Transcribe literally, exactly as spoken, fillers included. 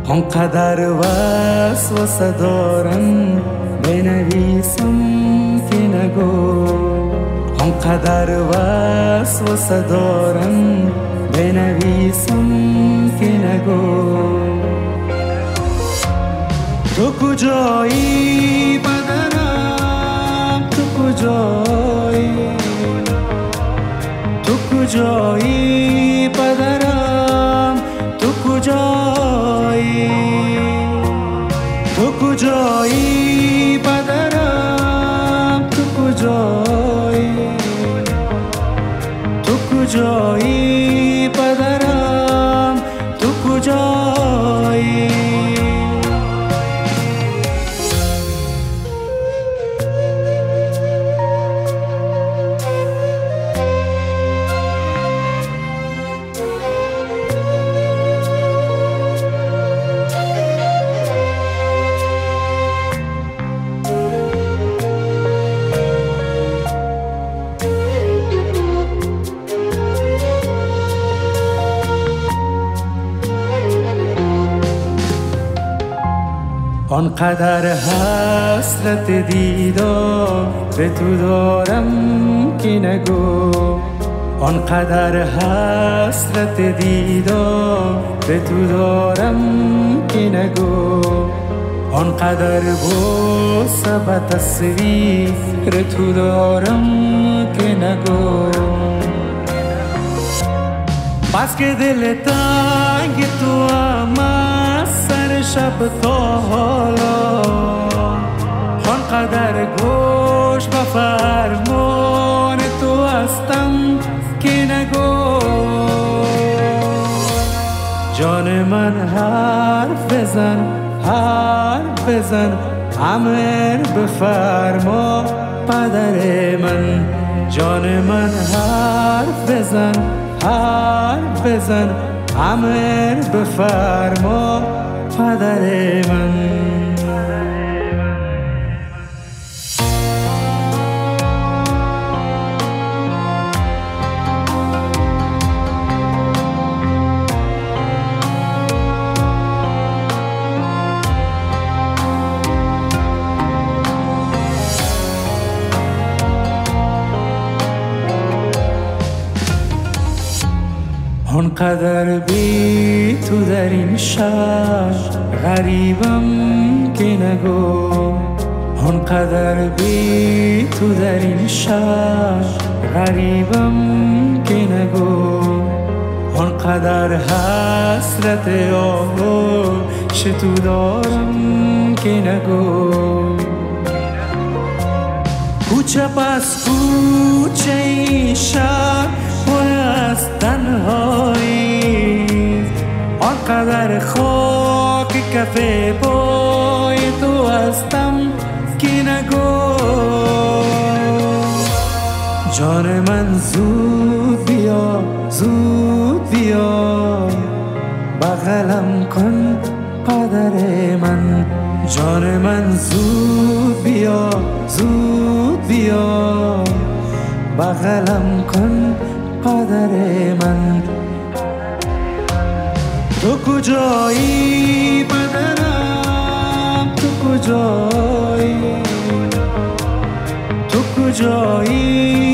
آنقدر وسوسه دارم بنویسم که نگو، آنقدر وسوسه دارم بنویسم که نگو. تو کجایی بدنم، تو کجایی، تو کجایی بدنم، تو کجایی، تو کجایی بدنم، تو کجایی، تو کجایی بدنم، تو کجایی. آنقدر حسرت دیدار به تو دارم که نگو، آنقدر حسرت دیدار به تو دارم که نگو. آنقدر بوسه به تصویر تو دارم که نگو. بس که دل تنگ تو هم سر شب تا حالا، آنقدر گوش به فرمان تو هستم که نگو. جان من حرف بزن، حرف بزن، امر بفرما پدر من. جان من حرف بزن، حرف بزن، امر بفرما پدر من. آنقدر بی تو در این شهر غریبم که نگو، آنقدر بی تو در این شهر غریبم که نگو. آنقدر حسرت آغوش تو دارم که نگو. کوچه پس کوچه این شهر پر از تنهایی، آنقدر خاک کف پای تو هستم که نگو. جان من زود بیا، زود بیا، بغلم کن پدر من. جان من زود بیا، زود بیا، بغلم کن پدر من. تو کجایی بدنم، تو کجایی، تو کجایی